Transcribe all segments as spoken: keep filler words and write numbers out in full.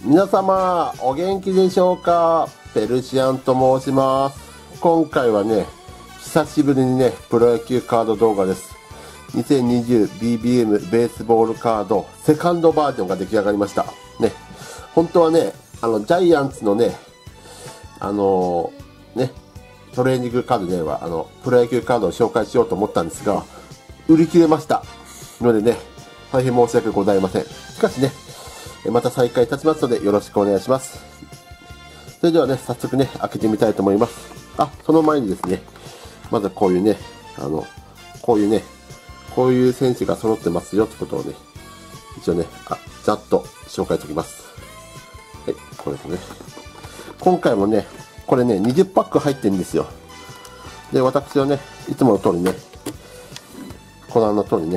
皆様お元気でしょうか。ペルシアンと申します。今回はね、久しぶりにね、プロ野球カード動画です。にせんにじゅう ビービーエム ベースボールカードセカンドバージョンが出来上がりましたね。本当はね、あのジャイアンツのね、あのー、ねトレーニングカードではあのプロ野球カードを紹介しようと思ったんですが、売り切れましたのでね、大変申し訳ございません。しかしね、また再開いたしますのでよろしくお願いします。それではね、早速ね、開けてみたいと思います。あ、その前にですね、まずこういうね、あの、こういうね、こういう選手が揃ってますよってことをね、一応ね、あ、ざっと紹介しておきます。はい、これですね。今回もね、これね、にじゅうパック入ってるんですよ。で、私はね、いつもの通りね、この案の通りね、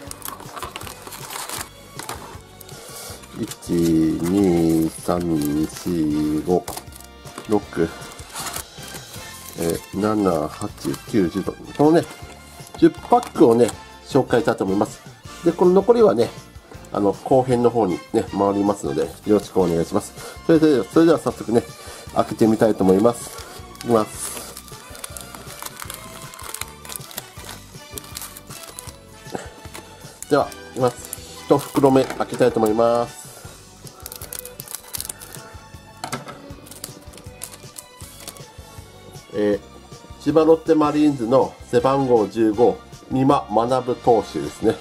いち、に、さん、よん、ご、ろく、えー、なな、はち、きゅう、じゅうと、このね、じゅうパックをね、紹介したいと思います。で、この残りはね、あの、後編の方にね、回りますので、よろしくお願いします。それでは、それでは早速ね、開けてみたいと思います。いきます。では、いきます。一袋目開けたいと思います。えー、千葉ロッテマリーンズの背番号じゅうご、美馬学投手ですね。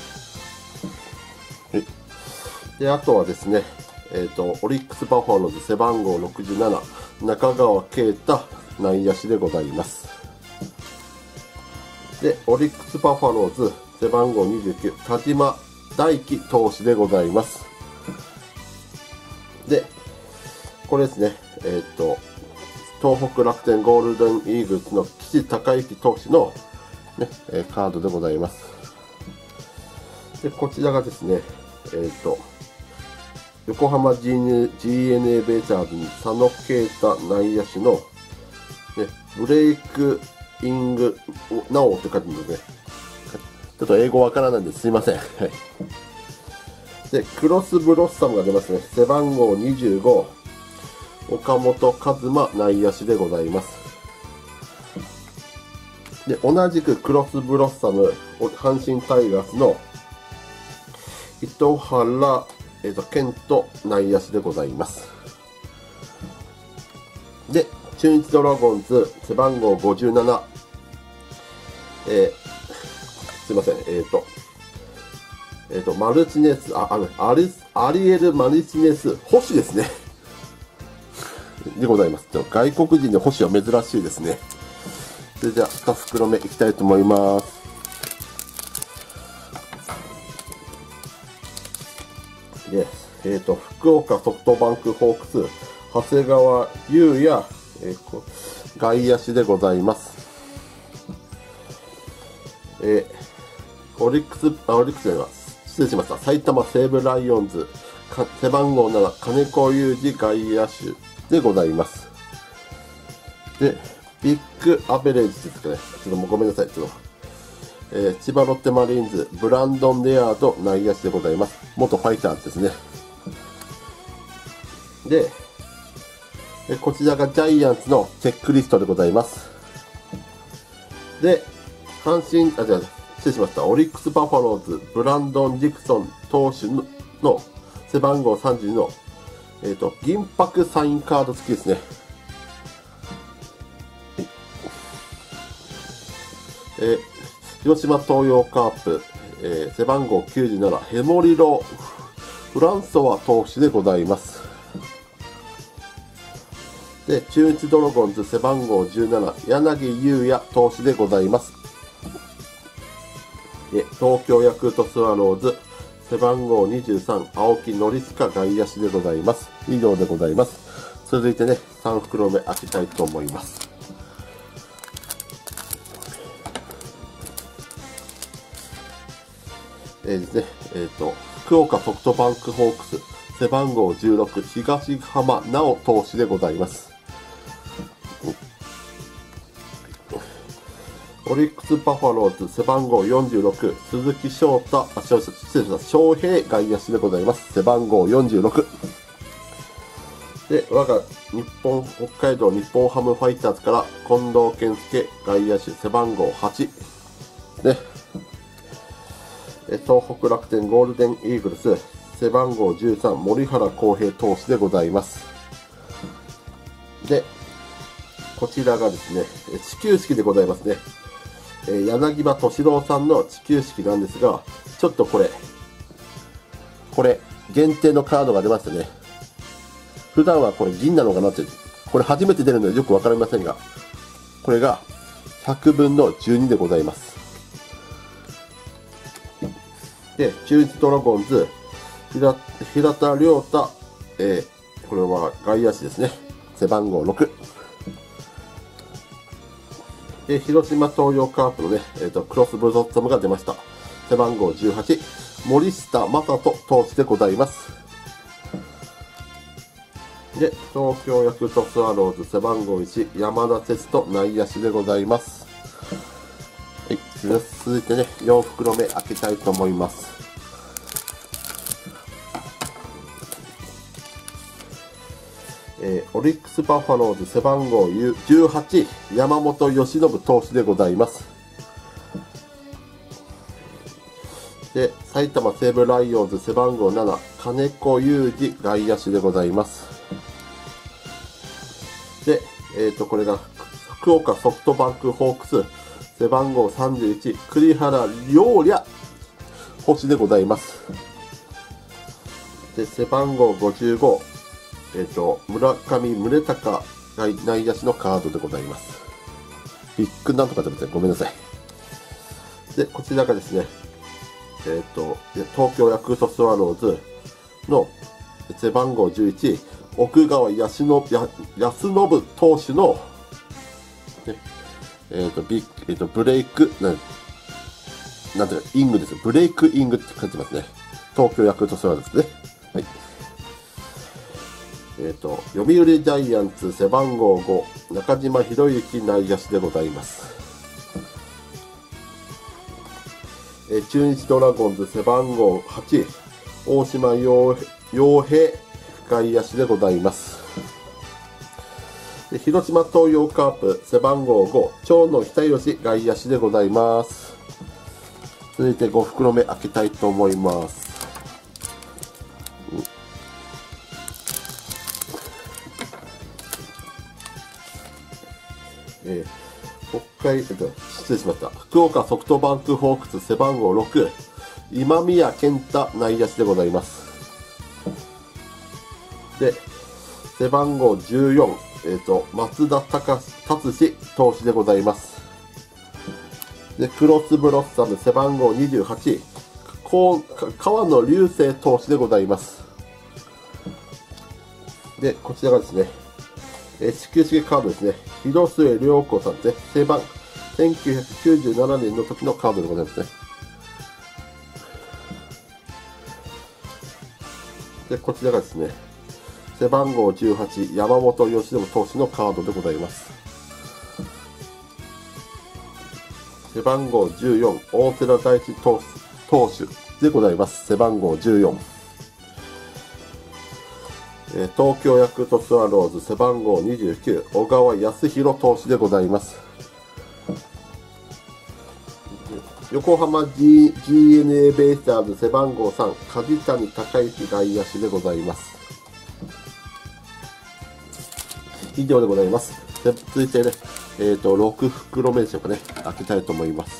はい。で、あとはですね、えっと、オリックスバファローズ背番号ろくじゅうなな、中川圭太内野手でございます。で、オリックスバファローズ背番号にじゅうきゅう、田島大輝投手でございます。で、これですね、えっと、東北楽天ゴールデンイーグルスの岸孝之投手の、ね、カードでございます。で、こちらがですね、えっと、横浜 ジーエヌエー ベイスターズに佐野啓太内野手の、ね、ブレイクイングナオって書いてるので、ね、ちょっと英語わからないんですいません。はい。で、クロスブロッサムが出ますね。背番号にじゅうご、岡本和真内野手でございます。で、同じくクロスブロッサム、阪神タイガースの糸原、えーと、健人内野手でございます。で、中日ドラゴンズ背番号ごじゅうなな、えー、すいません、えっ、ー、と、えっ、ー、と、マルチネス、あ、あの、アリス、アリエル・マルチネス、星ですね。でございます。外国人で星は珍しいですね。それではに袋目いきたいと思います。で、えっ、ー、と、福岡ソフトバンクホークス、長谷川優也、えー、外野手でございます。えー、オリックス、あ、オリックスでは、失礼しました。埼玉西武ライオンズ、背番号なな、金子裕二外野手でございます。で、ビッグアベレージですかね。ちょっともうごめんなさい。ちょっと、えー、千葉ロッテマリーンズ、ブランドン・レアード内野手でございます。元ファイターズですね。で、えこちらがジャイアンツのチェックリストでございます。で、阪神、あ、じゃあ、失礼しました。オリックスバファローズ、ブランドン・ジクソン投手のの背番号さんじゅうの、えっ、ー、と、銀箔サインカード付きですね。えー、広島東洋カープ、えー、背番号きゅうじゅうなな、ヘモリロ・フランソワ投手でございます。で、中日ドラゴンズ背番号じゅうなな、柳優也投手でございます。で、東京ヤクルトスワローズ背番号にじゅうさん、青木宣親外野手でございます。以上でございます。続いてね、さん袋目開けたいと思います。えーですね、えっ、ー、と、福岡ソフトバンクホークス背番号じゅうろく、東浜直投手でございます。オリックスバファローズ背番号よんじゅうろく、鈴木翔太、あ、失礼しました、翔平外野手でございます。背番号よんじゅうろく。 で、我が日本、北海道日本ハムファイターズから近藤健介、外野手背番号はち。ね。東北楽天ゴールデンイーグルス背番号じゅうさん、森原康平投手でございます。で、こちらがですね、始球式でございますね。柳葉敏郎さんの始球式なんですが、ちょっとこれ、これ、限定のカードが出ましたね。普段はこれ銀なのかなって、これ初めて出るのでよくわかりませんが、これがひゃくぶんのじゅうにでございます。で、中日ドラゴンズ、平平田亮太、えー、これは外野手ですね。背番号ろく。で、広島東洋カープのね、えっと、クロスブロッサムが出ました。背番号じゅうはち、森下正人投手でございます。で、東京ヤクルトスワローズ背番号いち、山田哲人内野手でございます。はい、続いてね、よん袋目開けたいと思います。えー、オリックスバファローズ背番号じゅうはち、山本由伸投手でございます。で、埼玉西武ライオンズ背番号なな、金子裕二外野手でございます。で、えっと、これが福岡ソフトバンクホークス背番号さんじゅういち、栗原亮也捕手でございます。で、背番号ごじゅうご、えっと、村上宗隆内野手のカードでございます。ビッグなんとかでごめんなさい。で、こちらがですね、えっと、東京ヤクルトスワローズの背番号じゅういち、奥川康信投手の、ね、えっと、ビッえっと、ブレイク、なん、なんていうか、イングです。ブレイクイングって書いてますね。東京ヤクルトスワローズですね。はい。えっと、読売ジャイアンツ背番号ご、中島博之内野手でございます。えー、中日ドラゴンズ背番号はち、大島洋平外野手でございます。で、広島東洋カープ背番号ご、長野久義外野手でございます。続いてご袋目開けたいと思います。えー、北海道、失礼しました。福岡ソフトバンクホークス背番号ろく、今宮健太内野手でございます。で、背番号じゅうよん、えっと、松田達志投手でございます。で、クロスブロッサム背番号にじゅうはち、川野流星投手でございます。で、こちらがですね、え始球式カードですね。広末涼子さんですね。背番、せんきゅうひゃくきゅうじゅうななねんの時のカードでございますね。で、こちらがですね、背番号じゅうはち、山本由伸投手のカードでございます。背番号じゅうよん、大瀬良大地投手でございます。背番号じゅうよん。東京ヤクルトスワローズ背番号にじゅうきゅう、小川康弘投手でございます。横浜 G、ジーエヌエー ベイスターズ背番号さん、梶谷隆之外野手でございます。以上でございます。で続いてね、えっと、ろく袋目でしょうかね、開けたいと思います。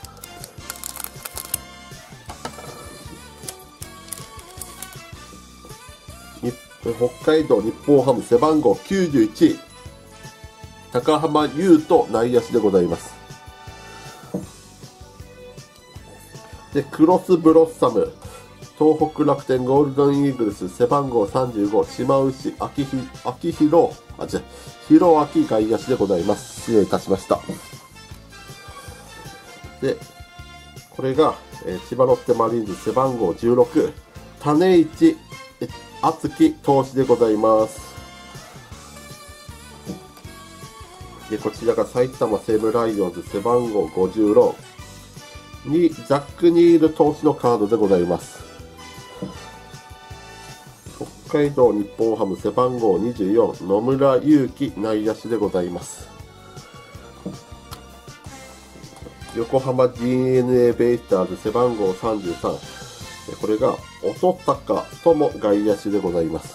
北海道日本ハム背番号きゅうじゅういち、高浜優斗内野手でございます。で、クロスブロッサム、東北楽天ゴールデンイーグルス背番号さんじゅうご、島内明宏、あ、違う、弘明外野手でございます。失礼いたしました。で、これが、えー、千葉ロッテマリーンズ背番号じゅうろく、種市敦樹投手でございます。で、こちらが埼玉西武ライオンズ背番号ごじゅうろくに、ザック・ニール投手のカードでございます。 北海道日本ハム背番号にじゅうよん、野村祐希内野手でございます。横浜 ディーエヌエー ベイスターズ背番号さんじゅうさん、これが音高友外野手でございます。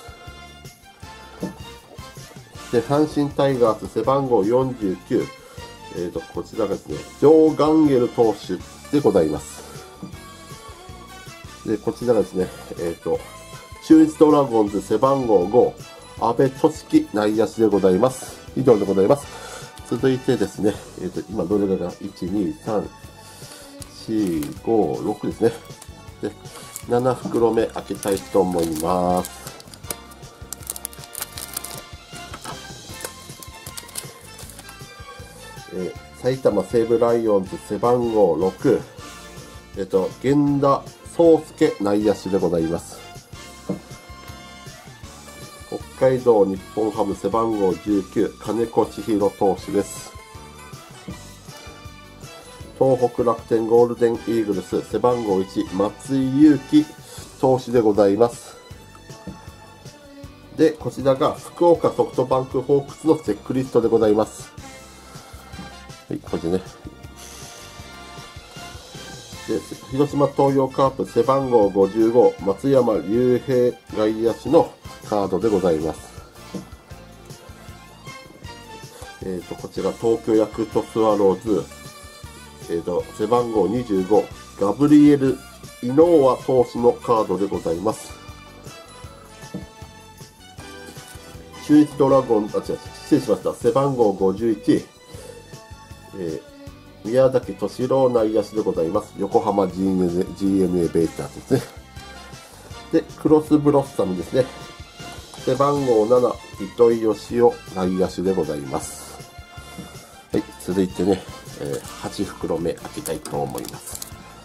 で、阪神タイガース背番号よんじゅうきゅう、えーと、こちらがですね、ジョー・ガンゲル投手でございます。で、こちらがですね、えっ、ー、と、中日ドラゴンズ背番号ご、阿部俊樹内野手でございます。以上でございます。続いてですね、えっ、ー、と、今どれがいち、に、さん、よん、ご、ろくですね。で、なな袋目開けたいと思います。えー、埼玉西武ライオンズ背番号ろく、えっ、ー、と、源田壮介内野手でございます。北海道日本ハム背番号じゅうきゅう、金子千尋投手です。東北楽天ゴールデンイーグルス背番号いち、松井裕樹投手でございます。で、こちらが福岡ソフトバンクホークスのチェックリストでございます。はい、これでね。で、広島東洋カープ背番号ごじゅうご、松山竜平外野手のカードでございます。えっ、ー、と、こちら東京ヤクルトスワローズ、えっ、ー、と、背番号にじゅうご、ガブリエル・イノーア投手のカードでございます。中日ドラゴン、あ、違う、失礼しました。背番号ごじゅういち、えー、宮崎敏郎内野手でございます。横浜 ジーエヌエー ベイスターズですね。で、クロスブロッサムですね。背番号なな、糸井義雄内野手でございます。はい、続いてね、えー、はち袋目開けたいと思います。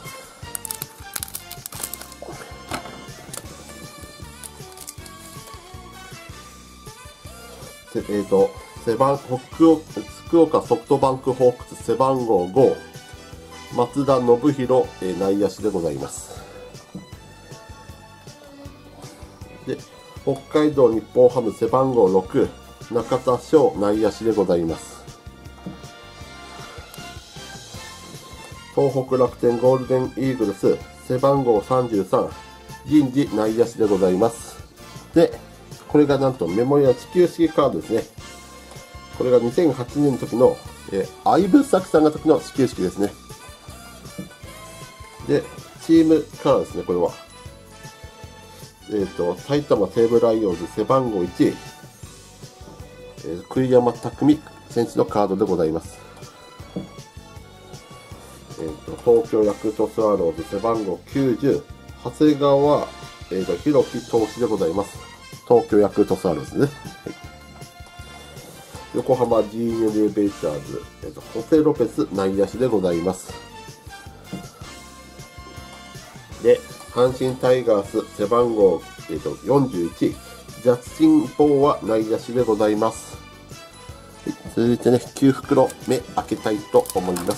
えっ、ー、と、背番、福岡、福岡ソフトバンクホークス背番号ご、松田信弘、えー、内野手でございます。で、北海道日本ハム背番号ろく、中田翔内野手でございます。東北楽天ゴールデンイーグルス背番号さんじゅうさん、銀次内野手でございます。で、これがなんとメモリアル地球式カードですね。これがにせんはちねんの時の、えー、相武咲さんが時の始球式ですね。で、チームカラーですね、これは。えっ、ー、と、埼玉西武ライオンズ背番号いち、えー、栗山巧選手のカードでございます。えっ、ー、と、東京ヤクルトスワローズ背番号きゅうじゅう、長谷川、えー、と弘樹投手でございます。東京ヤクルトスワローズですね。はい、横浜 ジーエヌエー ベイスターズ、えーと、ホセ・ロペス内野手でございます。で、阪神タイガース背番号、えーと、よんじゅういち、ジャスティン・ボーは内野手でございます。はい、続いてね、きゅう袋目開けたいと思います。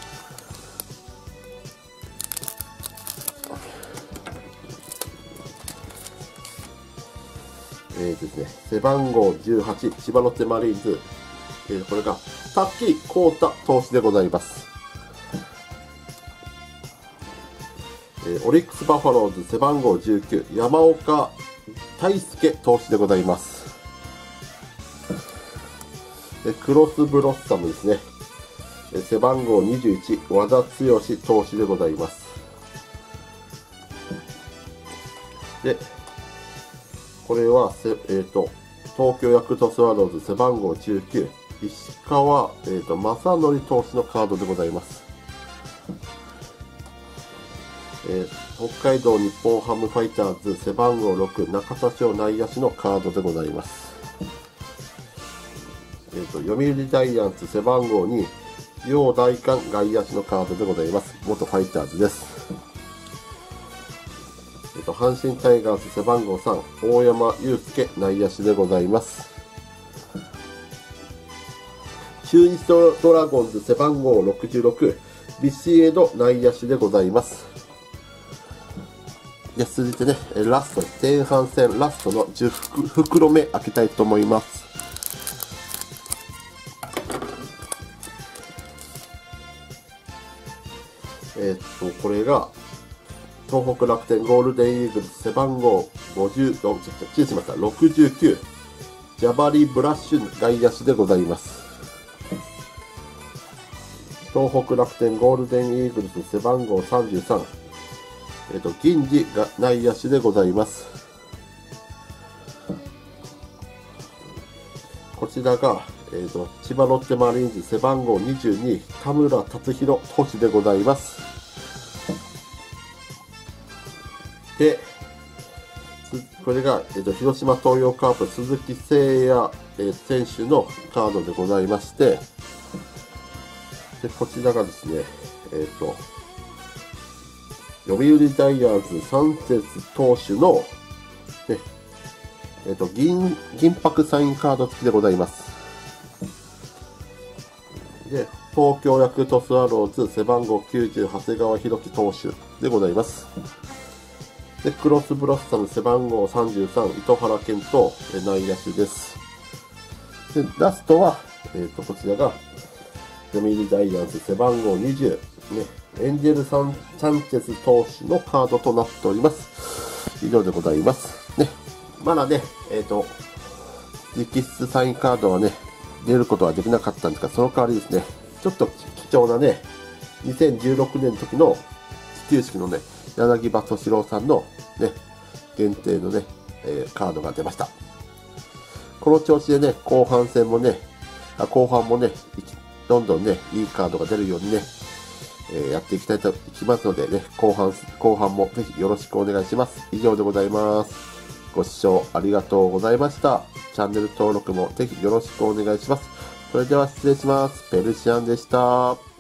えーですね、背番号じゅうはち、千葉ロッテマリーンズ、えー、これが滝幸太投手でございます。えー、オリックスバファローズ背番号じゅうきゅう、山岡大輔投手でございます。えー、クロスブロッサムですね、えー、背番号にじゅういち、和田剛投手でございます。で、これは、えーと、東京ヤクルトスワローズ背番号じゅうきゅう、石川、えーと、正則投手のカードでございます。えー、北海道日本ハムファイターズ背番号ろく、中田翔内野手のカードでございます。えーと、読売ジャイアンツ背番号に、陽大館外野手のカードでございます。元ファイターズです。えっと、阪神タイガース背番号さん、大山悠介内野手でございます。中日ドラゴンズ背番号ろくじゅうろく、ビシエド内野手でございます。 じゃあ続いてね、ラスト、前半戦ラストのじゅっふくろめ開けたいと思います。えー、っと、これが、東北楽天ゴールデンイーグルス背番号ごじゅう、ちょっと失礼しました、ろくじゅうきゅう、ジャバリ・ブラッシュ外野手でございます。東北楽天ゴールデンイーグルス背番号さんじゅうさん、えっと、銀次が内野手でございます。こちらが、えっと、千葉ロッテマリーンズ背番号にじゅうに、田村達弘投手でございます。で、これが、えっと、広島東洋カープ鈴木誠也、えー、選手のカードでございまして、でこちらがですね、えっと、読売ジャイアンツサンチェス投手の、ね、えっと、銀、銀箔サインカード付きでございます。で、東京ヤクルトスワローズ背番号きゅうじゅう、長谷川博己投手でございます。で、クロスブロッサム背番号さんじゅうさん、糸原健人内野手です。で、ラストは、えっと、こちらが、読売ジャイアンツ背番号にじゅう、ね、エンジェルサンチャンチェス投手のカードとなっております。以上でございます。ね、まだね、えっと、直筆サインカードはね、出ることはできなかったんですが、その代わりですね、ちょっと貴重なね、にせんじゅうろくねんの時の始球式のね、柳葉敏郎さんのね、限定のね、えー、カードが出ました。この調子でね、後半戦もね、あ後半もね、どんどんね、いいカードが出るようにね、えー、やっていきたいといきますのでね、後半、後半もぜひよろしくお願いします。以上でございます。ご視聴ありがとうございました。チャンネル登録もぜひよろしくお願いします。それでは失礼します。ペルシアンでした。